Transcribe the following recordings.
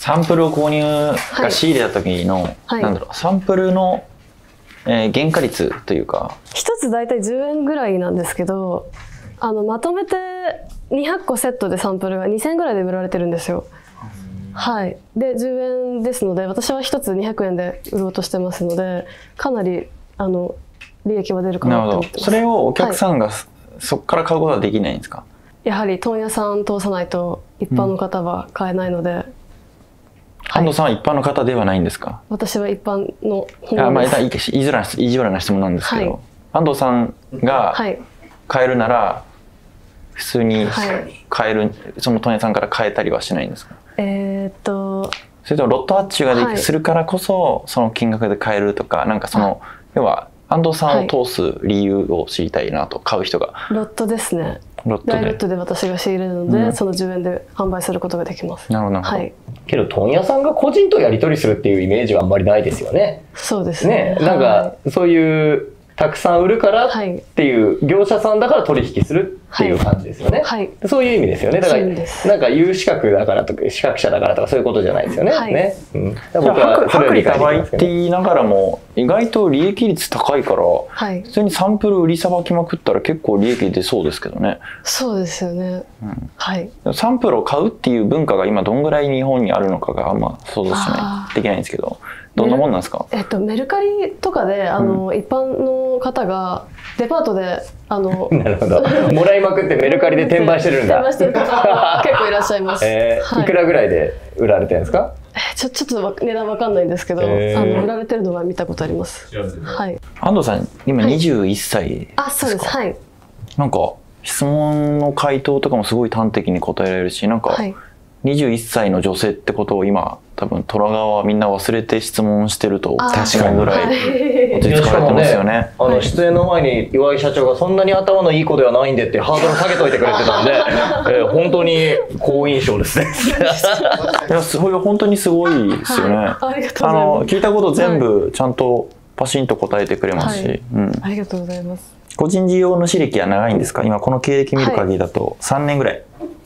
サンプルを購入が仕入れた時の、なんだろう、サンプルの、原価率というか、 一つ大体10円ぐらいなんですけど、まとめて200個セットでサンプルが2000円ぐらいで売られてるんですよ。はい、で10円ですので、私は1つ200円で売ろうとしてますので、かなり利益は出るかなと思ってます。 それをお客さんが、そこから買うことはできないんですか？ やはり問屋さん通さないと一般の方は買えないので。 安藤さんは一般の方ではないんですか？ 私は一般の言いづらな質問なんですけど、安藤さんが買えるなら普通に買える、その問屋さんから買えたりはしないんですか？それともロット発注がするからこそその金額で買えるとか、なんかその要は安藤さんを通す理由を知りたいなと、買う人が。 ロットですね。大ロットで私が仕入れるので、その10円で販売することができます。 なるほど、はい。 けど問屋さんが個人とやり取りするっていうイメージはあんまりないですよね。 そうですね。 なんかそういうたくさん売るからっていう業者さんだから取引するっていう感じですよね。そういう意味ですよね。だからなんか有資格だからとか資格者だからとかそういうことじゃないですよね。 僕は薄利多売って言いながらも意外と利益率高いから、普通にサンプル売りさばきまくったら結構利益出そうですけどね。 そうですよね。 サンプルを買うっていう文化が今どんぐらい日本にあるのかがあんま想像できないんですけど、どんなもんなんですか？ メルカリとかで一般の方がデパートでなるほど、もらいまくってメルカリで転売してるんだ。 転売してる方結構いらっしゃいます。 いくらぐらいで売られてるんですか？ ちょっと値段わかんないんですけど、売られてるのは見たことあります。 安藤さん今21歳ですか？ そうです。はい。 なんか質問の回答とかもすごい端的に答えられるし、なんか21歳の女性ってことを今多分虎側はみんな忘れて質問してると思うぐらい落ち着かれてますよね。 出演の前に岩井社長がそんなに頭のいい子ではないんでってハードル下げといてくれてたんで、本当に好印象ですね。 いや、それ本当にすごいですよね。聞いたこと全部ちゃんとパシンと答えてくれますし。 ありがとうございます。 個人事業主歴は長いんですか？今この経歴見る限りだと3年ぐらい。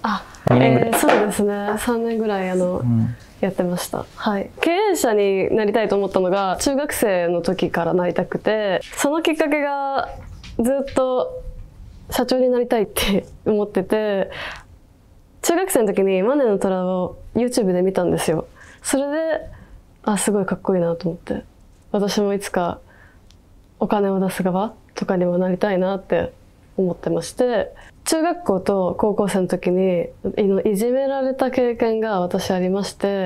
2年ぐらい。そうですね。3年ぐらいやってました。経営者になりたいと思ったのが中学生の時からなりたくて、そのきっかけがずっと社長になりたいって思ってて、中学生の時にマネの虎を YouTube で見たんですよ。それですごいかっこいいなと思って、私もいつかお金を出す側とかにもなりたいなって思ってまして、中学校と高校生の時にいじめられた経験が私ありまして、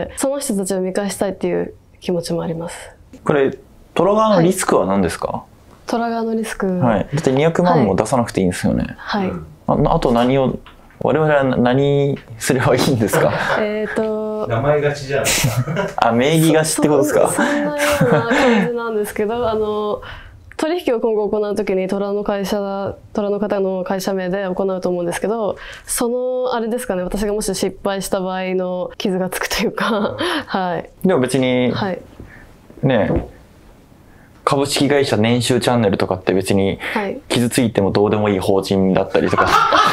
その人たちを見返したいっていう気持ちもあります。 これ虎側のリスクは何ですか？ 虎側のリスク、 だって200万も出さなくていいんですよね。あと我々は何すればいいんですか？ 名前勝ちじゃないですか。 名義勝ちってことですか？ そんなような感じなんですけど、取引を今後行う時に虎の方の会社名で行うと思うんですけど、あれですかね、私がもし失敗した場合の傷がつくというかでも別に、ね、株式会社年収チャンネルとかって別に傷ついてもどうでもいい法人だったりとか。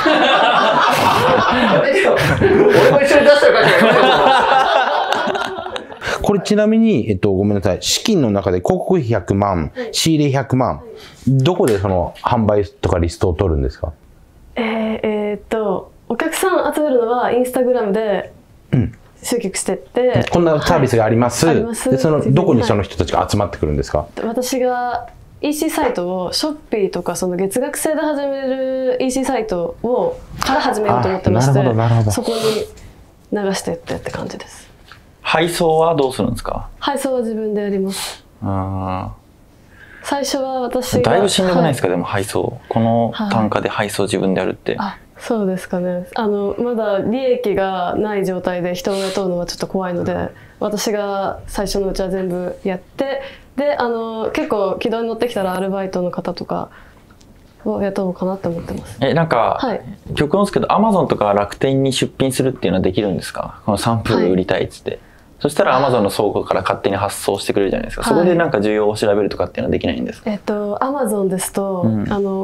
やめてよ。俺も一緒に出したらこれちなみに、ごめんなさい。資金の中で広告費100万、仕入れ100万。どこでその販売とかリストを取るんですか？ お客さん集めるのはインスタグラムで集客してって、 こんなサービスがあります。で、どこにその人たちが集まってくるんですか？ 私が EC サイトをショッピーとか月額制で始める EC サイトから始めようと思ってまして、そこに流してってって感じです。 配送はどうするんですか？ 配送は自分でやります。最初は私がだいぶしんどくないですか？でも配送、この単価で配送自分でやるって。 そうですかね。まだ利益がない状態で人を雇うのはちょっと怖いので、私が最初のうちは全部やって、で結構軌道に乗ってきたらアルバイトの方とかを雇おうかなって思ってます。 なんか、極論ですけど、アマゾンとか楽天に出品するっていうのはできるんですか？このサンプル売りたいっつって。そしたらアマゾンの倉庫から勝手に発送してくれるじゃないですか。そこでなんか需要を調べるとかっていうのはできないんですか？ アマゾンですと、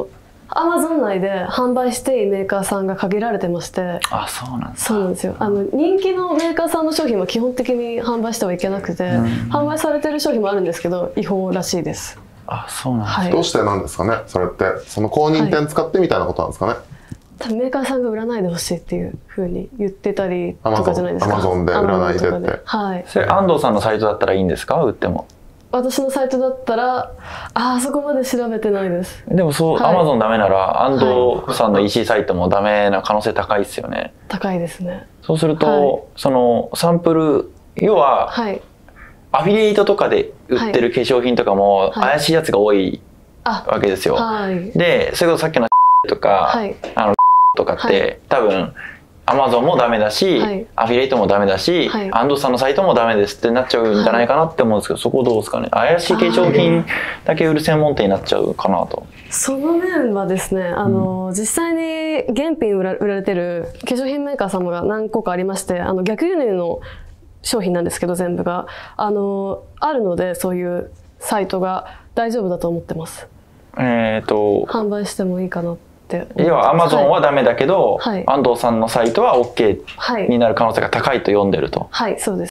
Amazon 内で販売していいメーカーさんが限られてまして。 あ、そうなんです。 そうなんですよ。人気のメーカーさんの商品は基本的に販売してはいけなくて、販売されてる商品もあるんですけど違法らしいです。 あ、そうなんです、 はい、どうしてなんですかね、それって。その公認店使ってみたいなことなんですかね。 多分メーカーさんが売らないでほしいっていうふうに言ってたりとかじゃないですか。 Amazon で売らないでって。 はい。 それ安藤さんのサイトだったらいいんですか、売っても。 私のサイトだったら、そこまで調べてないです。 でもそう、はい、Amazon ダメなら安藤さんの EC サイトもダメな可能性高いですよね。 高いですね。 そうすると、そのサンプル、要は、アフィリエイトとかで売ってる化粧品とかも怪しいやつが多いわけですよ。で、それこそさっきのとか、とかって、多分Amazon もダメだし、アフィリエイトもダメだし、安藤さんのサイトもダメですってなっちゃうんじゃないかなって思うんですけど、そこどうですかね。怪しい化粧品だけ売る専門店になっちゃうかなと。 その面はですね、実際に原品売られてる化粧品メーカー様が何個かありまして、逆輸入の商品なんですけど全部があるので、そういうサイトが大丈夫だと思ってます。販売してもいいかなって。 要は Amazon はダメだけど、安藤さんのサイトは OK になる可能性が高いと読んでると。 はい、そうです。